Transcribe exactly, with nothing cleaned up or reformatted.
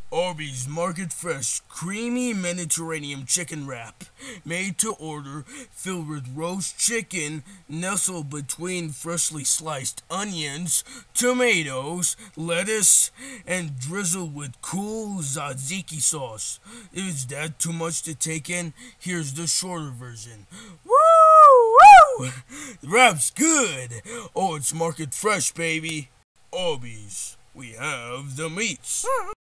Arby's Market Fresh Creamy Mediterranean Chicken Wrap. Made to order, filled with roast chicken, nestled between freshly sliced onions, tomatoes, lettuce, and drizzled with cool tzatziki sauce. Is that too much to take in? Here's the shorter version. Woo! Woo! The wrap's good. Oh, it's Market Fresh, baby. Arby's. We have the meats.